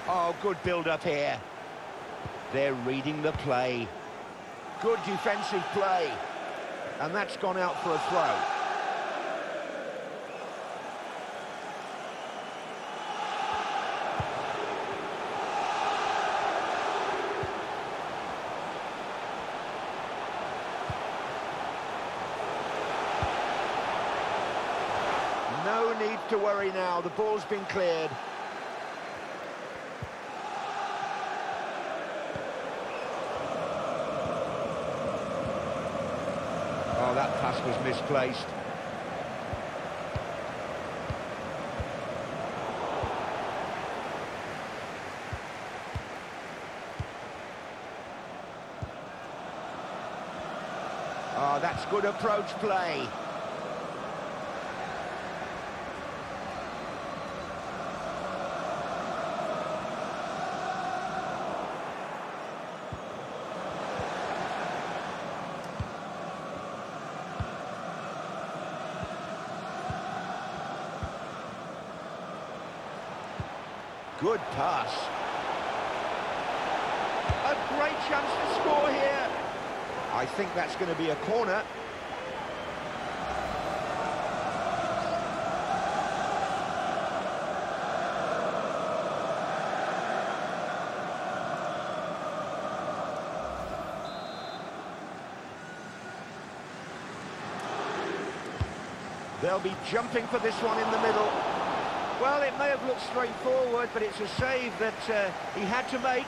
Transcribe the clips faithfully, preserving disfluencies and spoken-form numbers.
Oh, good build-up here. They're reading the play. Good defensive play. And that's gone out for a throw. No need to worry now, the ball's been cleared. Oh, that pass was misplaced. Oh, that's good approach play. Good pass. A great chance to score here. I think that's going to be a corner. They'll be jumping for this one in the middle. Well, it may have looked straightforward, but it's a save that uh, he had to make.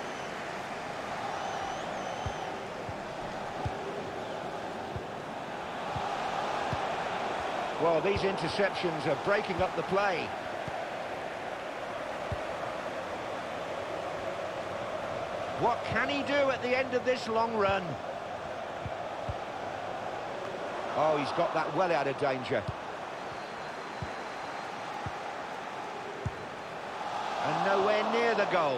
Well, these interceptions are breaking up the play. What can he do at the end of this long run? Oh, he's got that well out of danger. And nowhere near the goal.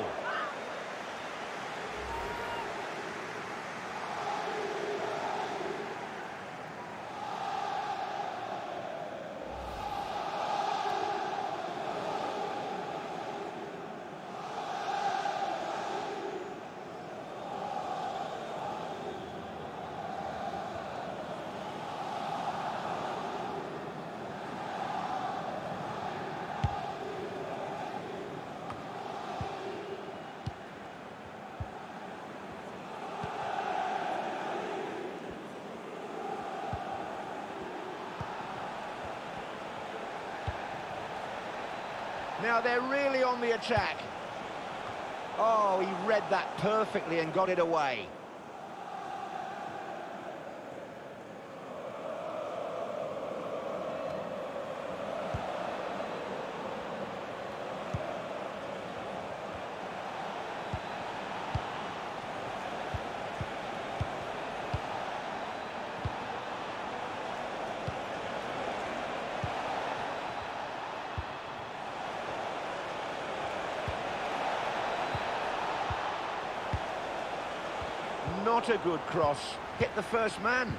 Now they're really on the attack. Oh, he read that perfectly and got it away. Not a good cross. Hit the first man.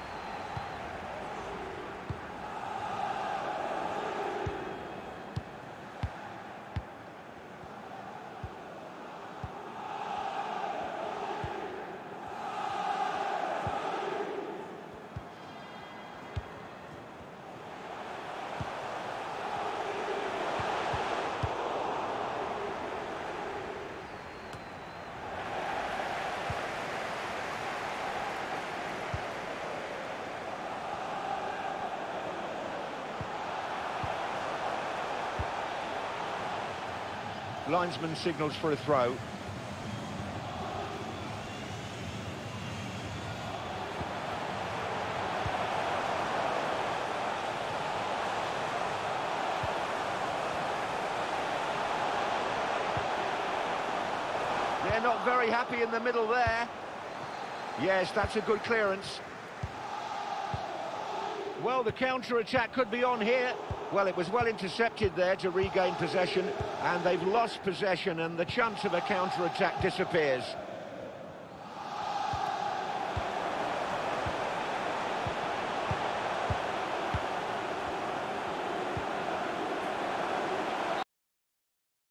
Linesman signals for a throw. They're not very happy in the middle there. Yes, that's a good clearance. Well, the counter-attack could be on here. Well, it was well intercepted there to regain possession, and they've lost possession, and the chance of a counter-attack disappears.